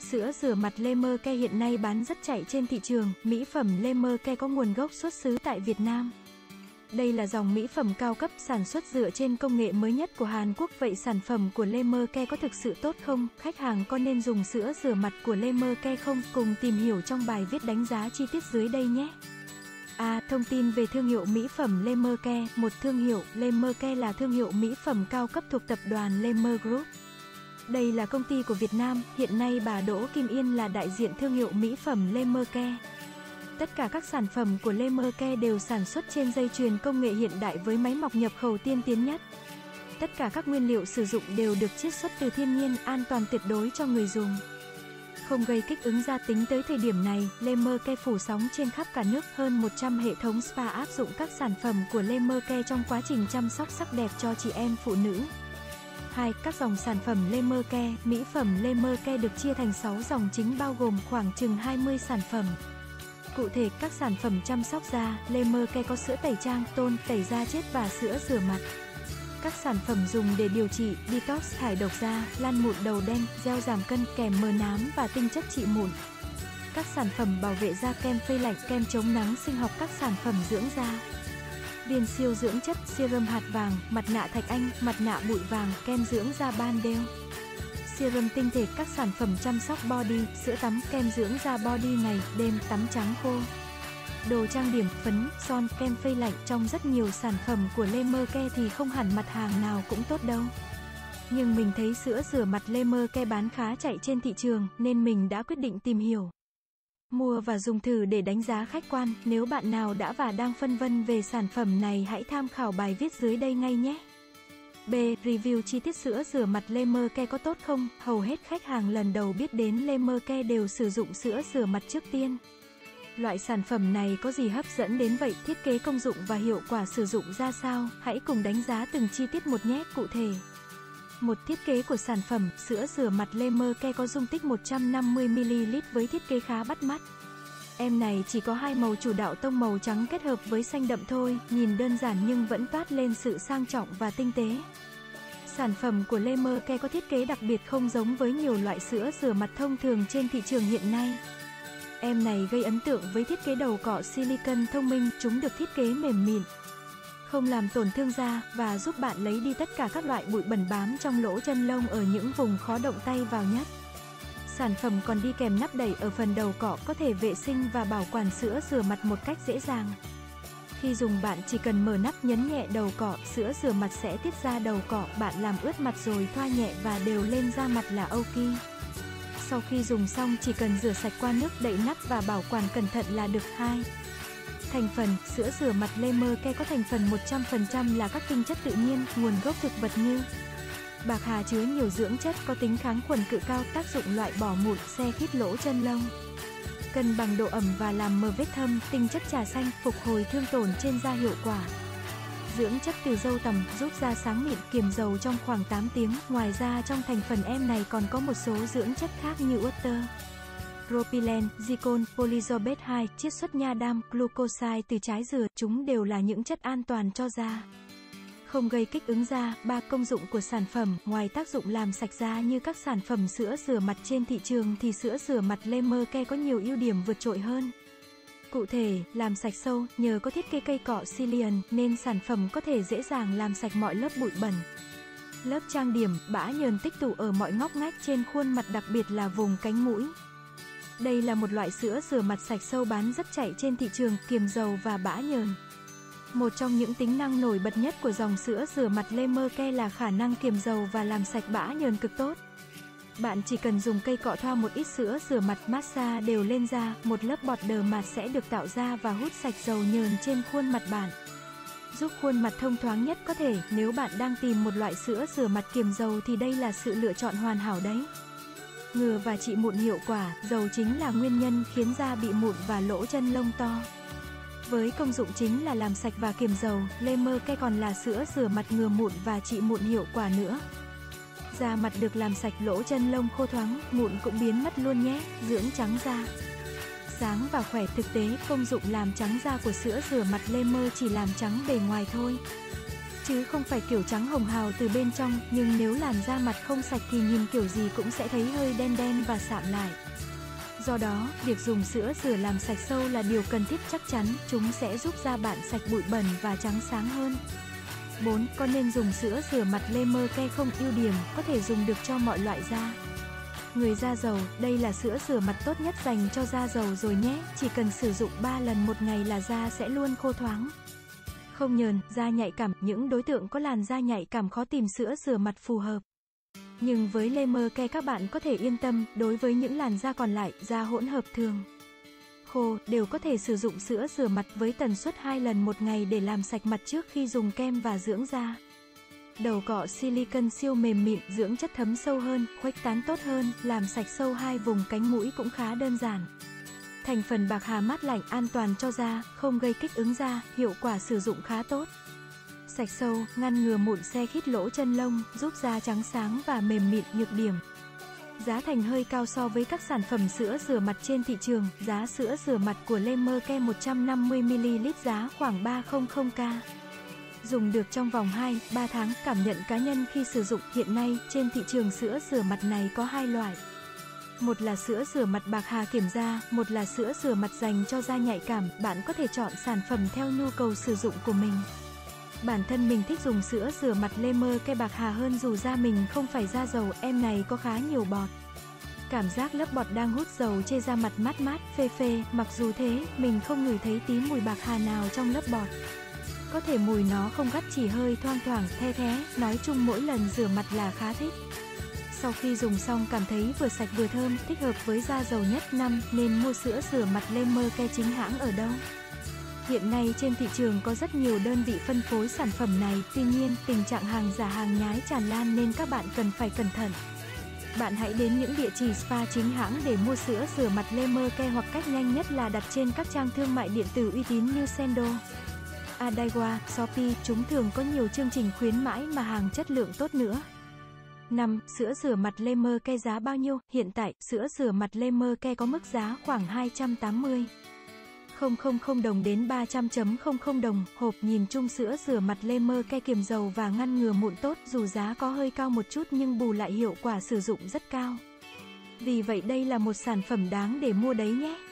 Sữa rửa mặt Le Merke hiện nay bán rất chạy trên thị trường. Mỹ phẩm Le Merke có nguồn gốc xuất xứ tại Việt Nam. Đây là dòng mỹ phẩm cao cấp sản xuất dựa trên công nghệ mới nhất của Hàn Quốc. Vậy sản phẩm của Le Merke có thực sự tốt không? Khách hàng có nên dùng sữa rửa mặt của Le Merke không? Cùng tìm hiểu trong bài viết đánh giá chi tiết dưới đây nhé. Thông tin về thương hiệu mỹ phẩm Le Merke. Một thương hiệu, Le Merke là thương hiệu mỹ phẩm cao cấp thuộc tập đoàn Le Mer Group. Đây là công ty của Việt Nam, hiện nay bà Đỗ Kim Yên là đại diện thương hiệu mỹ phẩm Le Merke. Tất cả các sản phẩm của Le Merke đều sản xuất trên dây chuyền công nghệ hiện đại với máy móc nhập khẩu tiên tiến nhất. Tất cả các nguyên liệu sử dụng đều được chiết xuất từ thiên nhiên, an toàn tuyệt đối cho người dùng. Không gây kích ứng da. Tính tới thời điểm này, Le Merke phủ sóng trên khắp cả nước, hơn 100 hệ thống spa áp dụng các sản phẩm của Le Merke trong quá trình chăm sóc sắc đẹp cho chị em phụ nữ. 2. Các dòng sản phẩm Le Merke. Mỹ phẩm Le Merke được chia thành 6 dòng chính bao gồm khoảng chừng 20 sản phẩm. Cụ thể, các sản phẩm chăm sóc da, Le Merke có sữa tẩy trang, tôn, tẩy da chết và sữa rửa mặt. Các sản phẩm dùng để điều trị, detox, thải độc da, lan mụn đầu đen, gel giảm cân, kèm mờ nám và tinh chất trị mụn. Các sản phẩm bảo vệ da, kem phơi lạnh, kem chống nắng sinh học, các sản phẩm dưỡng da. Viên siêu dưỡng chất, serum hạt vàng, mặt nạ thạch anh, mặt nạ bụi vàng, kem dưỡng da ban đeo. Serum tinh thể, các sản phẩm chăm sóc body, sữa tắm, kem dưỡng da body ngày, đêm, tắm trắng khô. Đồ trang điểm, phấn, son, kem phơi lạnh. Trong rất nhiều sản phẩm của Le Merke thì không hẳn mặt hàng nào cũng tốt đâu. Nhưng mình thấy sữa rửa mặt Le Merke bán khá chạy trên thị trường, nên mình đã quyết định tìm hiểu, mua và dùng thử để đánh giá khách quan. Nếu bạn nào đã và đang phân vân về sản phẩm này hãy tham khảo bài viết dưới đây ngay nhé. B. Review chi tiết sữa rửa mặt Le Merke có tốt không? Hầu hết khách hàng lần đầu biết đến Le Merke đều sử dụng sữa rửa mặt trước tiên. Loại sản phẩm này có gì hấp dẫn đến vậy? Thiết kế, công dụng và hiệu quả sử dụng ra sao? Hãy cùng đánh giá từng chi tiết một nhé. Cụ thể, một thiết kế của sản phẩm, sữa rửa mặt Le Merke có dung tích 150ml với thiết kế khá bắt mắt. Em này chỉ có hai màu chủ đạo, tông màu trắng kết hợp với xanh đậm thôi, nhìn đơn giản nhưng vẫn toát lên sự sang trọng và tinh tế. Sản phẩm của Le Merke có thiết kế đặc biệt không giống với nhiều loại sữa rửa mặt thông thường trên thị trường hiện nay. Em này gây ấn tượng với thiết kế đầu cọ silicon thông minh, chúng được thiết kế mềm mịn, không làm tổn thương da, và giúp bạn lấy đi tất cả các loại bụi bẩn bám trong lỗ chân lông ở những vùng khó động tay vào nhất. Sản phẩm còn đi kèm nắp đẩy ở phần đầu cọ, có thể vệ sinh và bảo quản sữa rửa mặt một cách dễ dàng. Khi dùng bạn chỉ cần mở nắp, nhấn nhẹ đầu cọ, sữa rửa mặt sẽ tiết ra đầu cọ, bạn làm ướt mặt rồi thoa nhẹ và đều lên da mặt là ok. Sau khi dùng xong chỉ cần rửa sạch qua nước, đậy nắp và bảo quản cẩn thận là được. 2. Thành phần, sữa rửa mặt Le Merke có thành phần 100% là các tinh chất tự nhiên, nguồn gốc thực vật như bạc hà, chứa nhiều dưỡng chất, có tính kháng khuẩn cự cao, tác dụng loại bỏ mụn, se khít lỗ chân lông, cân bằng độ ẩm và làm mờ vết thâm. Tinh chất trà xanh, phục hồi thương tổn trên da hiệu quả. Dưỡng chất từ dâu tằm, giúp da sáng mịn, kiềm dầu trong khoảng 8 tiếng. Ngoài ra trong thành phần em này còn có một số dưỡng chất khác như utter, propylene, glycol, polysorbate 2, chiết xuất nha đam, glucoside từ trái dừa. Chúng đều là những chất an toàn cho da, không gây kích ứng da. 3. Công dụng của sản phẩm. Ngoài tác dụng làm sạch da như các sản phẩm sữa rửa mặt trên thị trường thì sữa rửa mặt Le Merke có nhiều ưu điểm vượt trội hơn. Cụ thể, làm sạch sâu, nhờ có thiết kế cây cọ silicon nên sản phẩm có thể dễ dàng làm sạch mọi lớp bụi bẩn, lớp trang điểm, bã nhờn tích tụ ở mọi ngóc ngách trên khuôn mặt, đặc biệt là vùng cánh mũi. Đây là một loại sữa rửa mặt sạch sâu bán rất chạy trên thị trường, kiềm dầu và bã nhờn. Một trong những tính năng nổi bật nhất của dòng sữa rửa mặt Le Merke là khả năng kiềm dầu và làm sạch bã nhờn cực tốt. Bạn chỉ cần dùng cây cọ thoa một ít sữa rửa mặt, massage đều lên da, một lớp bọt đờ mạt sẽ được tạo ra và hút sạch dầu nhờn trên khuôn mặt bạn, giúp khuôn mặt thông thoáng nhất có thể. Nếu bạn đang tìm một loại sữa rửa mặt kiềm dầu thì đây là sự lựa chọn hoàn hảo đấy. Ngừa và trị mụn hiệu quả. Dầu chính là nguyên nhân khiến da bị mụn và lỗ chân lông to. Với công dụng chính là làm sạch và kiềm dầu, Le Merke còn là sữa rửa mặt ngừa mụn và trị mụn hiệu quả nữa. Da mặt được làm sạch, lỗ chân lông khô thoáng, mụn cũng biến mất luôn nhé. Dưỡng trắng da, sáng và khỏe. Thực tế, công dụng làm trắng da của sữa rửa mặt Le Mer chỉ làm trắng bề ngoài thôi. chứ không phải kiểu trắng hồng hào từ bên trong, nhưng nếu làn da mặt không sạch thì nhìn kiểu gì cũng sẽ thấy hơi đen đen và sạm lại. Do đó, việc dùng sữa rửa làm sạch sâu là điều cần thiết chắc chắn, chúng sẽ giúp da bạn sạch bụi bẩn và trắng sáng hơn. 4. Có nên dùng sữa rửa mặt Le Merke không? Ưu điểm, có thể dùng được cho mọi loại da. Người da dầu, đây là sữa rửa mặt tốt nhất dành cho da dầu rồi nhé, chỉ cần sử dụng 3 lần một ngày là da sẽ luôn khô thoáng. Không nhờn, da nhạy cảm, những đối tượng có làn da nhạy cảm khó tìm sữa rửa mặt phù hợp. Nhưng với Le Merke các bạn có thể yên tâm, đối với những làn da còn lại, da hỗn hợp thường, khô, đều có thể sử dụng sữa rửa mặt với tần suất 2 lần một ngày để làm sạch mặt trước khi dùng kem và dưỡng da. Đầu cọ silicon siêu mềm mịn, dưỡng chất thấm sâu hơn, khuếch tán tốt hơn, làm sạch sâu hai vùng cánh mũi cũng khá đơn giản. Thành phần bạc hà mát lạnh, an toàn cho da, không gây kích ứng da, hiệu quả sử dụng khá tốt. Sạch sâu, ngăn ngừa mụn se khít lỗ chân lông, giúp da trắng sáng và mềm mịn. Nhược điểm: giá thành hơi cao so với các sản phẩm sữa rửa mặt trên thị trường. Giá sữa rửa mặt của Le Merke 150ml giá khoảng 300k. Dùng được trong vòng 2-3 tháng. Cảm nhận cá nhân khi sử dụng. Hiện nay, trên thị trường sữa rửa mặt này có hai loại. Một là sữa rửa mặt bạc hà kiểm da, một là sữa rửa mặt dành cho da nhạy cảm. Bạn có thể chọn sản phẩm theo nhu cầu sử dụng của mình. Bản thân mình thích dùng sữa rửa mặt Le Merke bạc hà hơn dù da mình không phải da dầu, em này có khá nhiều bọt. Cảm giác lớp bọt đang hút dầu trên da mặt mát mát, phê phê, mặc dù thế, mình không ngửi thấy tí mùi bạc hà nào trong lớp bọt. Có thể mùi nó không gắt, chỉ hơi thoang thoảng, the thé, nói chung mỗi lần rửa mặt là khá thích. Sau khi dùng xong cảm thấy vừa sạch vừa thơm, thích hợp với da dầu nhất. 5. Nên mua sữa rửa mặt Le Merke chính hãng ở đâu? Hiện nay trên thị trường có rất nhiều đơn vị phân phối sản phẩm này, tuy nhiên, tình trạng hàng giả hàng nhái tràn lan nên các bạn cần phải cẩn thận. Bạn hãy đến những địa chỉ spa chính hãng để mua sữa rửa mặt Le Merke, hoặc cách nhanh nhất là đặt trên các trang thương mại điện tử uy tín như Sendo, Adaiwa, Shopee, chúng thường có nhiều chương trình khuyến mãi mà hàng chất lượng tốt nữa. 5. Sữa rửa mặt Le Merke giá bao nhiêu? Hiện tại, sữa rửa mặt Le Merke có mức giá khoảng 280.000 đồng đến 300.00 đồng hộp. Nhìn chung sữa rửa mặt Le Merke kiềm dầu và ngăn ngừa mụn tốt, dù giá có hơi cao một chút nhưng bù lại hiệu quả sử dụng rất cao. Vì vậy đây là một sản phẩm đáng để mua đấy nhé.